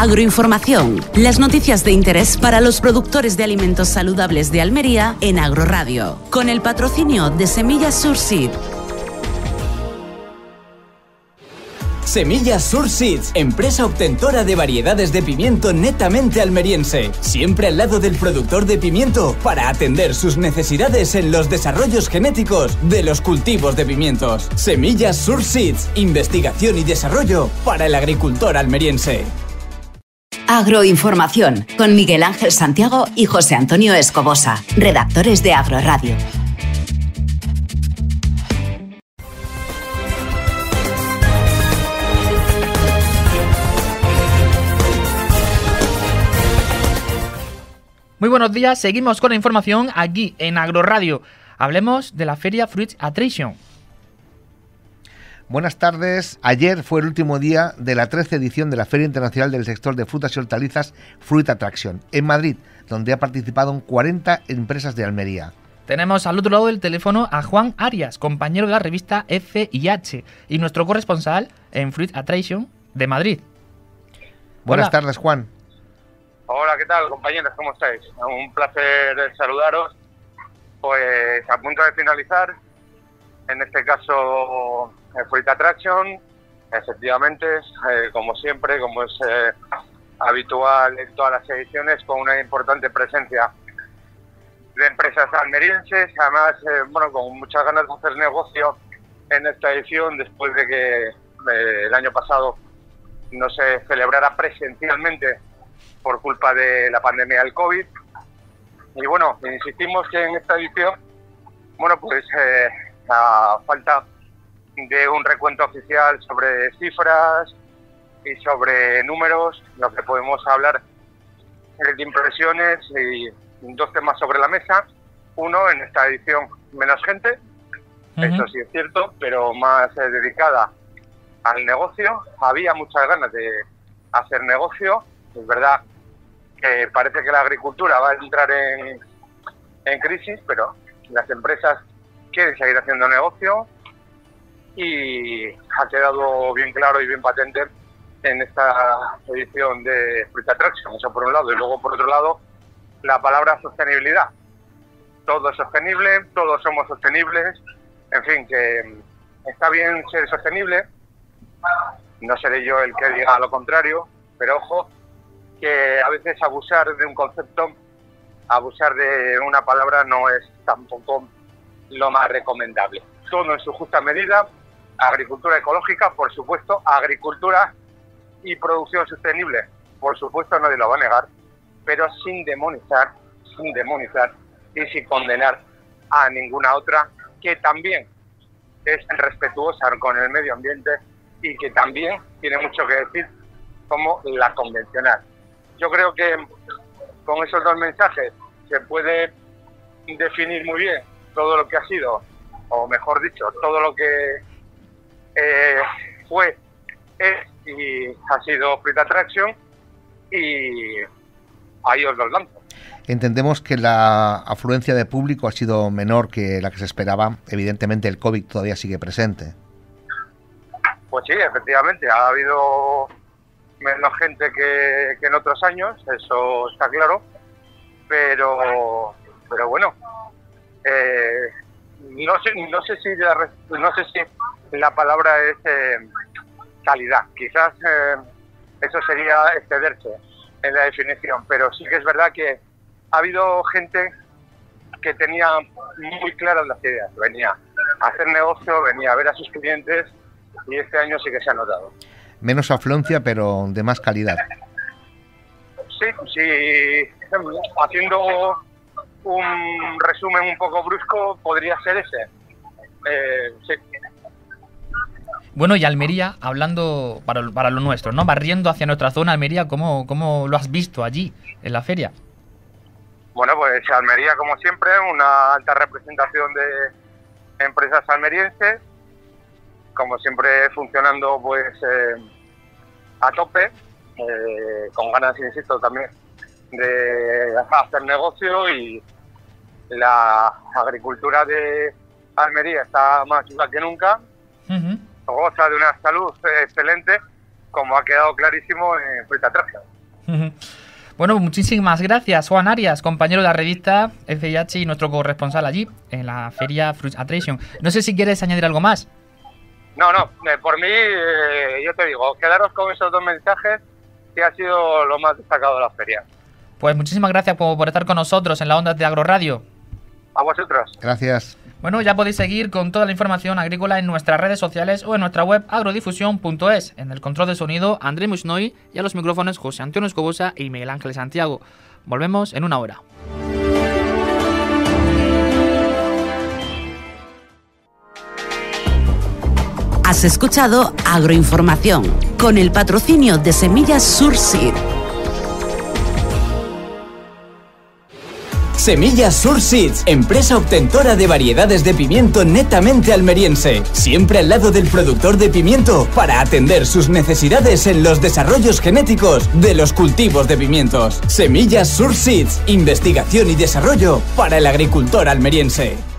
Agroinformación, las noticias de interés para los productores de alimentos saludables de Almería en Agroradio, con el patrocinio de Semillas Surseed. Semillas Surseed, empresa obtentora de variedades de pimiento netamente almeriense, siempre al lado del productor de pimiento para atender sus necesidades en los desarrollos genéticos de los cultivos de pimientos. Semillas Surseed, investigación y desarrollo para el agricultor almeriense. Agroinformación, con Miguel Ángel Santiago y José Antonio Escobosa, redactores de Agroradio. Muy buenos días, seguimos con la información aquí en Agroradio. Hablemos de la feria Fruit Attraction. Buenas tardes. Ayer fue el último día de la 13ª edición de la Feria Internacional del Sector de Frutas y Hortalizas Fruit Attraction, en Madrid, donde ha participado 40 empresas de Almería. Tenemos al otro lado del teléfono a Juan Arias, compañero de la revista F&H y nuestro corresponsal en Fruit Attraction de Madrid. Buenas tardes, Juan. Hola, ¿qué tal, compañeros? ¿Cómo estáis? Un placer saludaros. Pues a punto de finalizar, en este caso, Fruit Attraction, efectivamente, como siempre, como es habitual en todas las ediciones, con una importante presencia de empresas almerienses, además, con muchas ganas de hacer negocio en esta edición, después de que el año pasado no se celebrara presencialmente por culpa de la pandemia del COVID. Y bueno, insistimos que en esta edición, a falta de un recuento oficial sobre cifras y sobre números, lo que podemos hablar es de impresiones y dos temas sobre la mesa. Uno, en esta edición menos gente, eso sí es cierto, pero más dedicada al negocio. Había muchas ganas de hacer negocio. Es verdad que parece que la agricultura va a entrar en crisis, pero las empresas quieren seguir haciendo negocio y ha quedado bien claro y bien patente en esta edición de Fruit Attraction, eso por un lado, y luego por otro lado la palabra sostenibilidad. Todo es sostenible, todos somos sostenibles, en fin, que está bien ser sostenible, no seré yo el que diga lo contrario, pero ojo, que a veces abusar de un concepto, abusar de una palabra no es tampoco lo más recomendable. Todo en su justa medida, agricultura ecológica, por supuesto, agricultura y producción sostenible, por supuesto, nadie lo va a negar, pero sin demonizar y sin condenar a ninguna otra, que también es respetuosa con el medio ambiente y que también tiene mucho que decir como la convencional. Yo creo que con esos dos mensajes se puede definir muy bien todo lo que ha sido, o mejor dicho, todo lo que fue, es y ha sido Fruit Attraction, y ahí os los lanzo. Entendemos que la afluencia de público ha sido menor que la que se esperaba. Evidentemente el COVID todavía sigue presente. Pues sí, efectivamente, ha habido menos gente que en otros años, eso está claro, pero bueno, no sé si la palabra es calidad, quizás eso sería excederse en la definición, pero sí que es verdad que ha habido gente que tenía muy claras las ideas, venía a hacer negocio, venía a ver a sus clientes, y este año sí que se ha notado. Menos afluencia, pero de más calidad. Sí, haciendo un resumen un poco brusco, podría ser ese. Sí. Bueno, y Almería, hablando para lo nuestro, ¿no? Barriendo hacia nuestra zona, Almería, ¿cómo lo has visto allí, en la feria? Bueno, pues Almería, como siempre, una alta representación de empresas almerienses, como siempre funcionando pues a tope, con ganas, insisto, también de hacer negocio, y la agricultura de Almería está más viva que nunca, goza de una salud excelente, como ha quedado clarísimo en Fruit Attraction. Bueno, muchísimas gracias, Juan Arias, compañero de la revista FIH y nuestro corresponsal allí, en la feria Fruit Attraction. No sé si quieres añadir algo más. No, por mí, yo te digo, quedaros con esos 2 mensajes, que ha sido lo más destacado de la feria. Pues muchísimas gracias por estar con nosotros en la Ondas de Agroradio. A vosotros. Gracias. Bueno, ya podéis seguir con toda la información agrícola en nuestras redes sociales o en nuestra web agrodifusión.es. En el control de sonido, André Musnoy, y a los micrófonos José Antonio Escobosa y Miguel Ángel Santiago. Volvemos en una hora. Has escuchado Agroinformación, con el patrocinio de Semillas Surseed. Semillas Surseeds, empresa obtentora de variedades de pimiento netamente almeriense, siempre al lado del productor de pimiento para atender sus necesidades en los desarrollos genéticos de los cultivos de pimientos. Semillas Surseeds, investigación y desarrollo para el agricultor almeriense.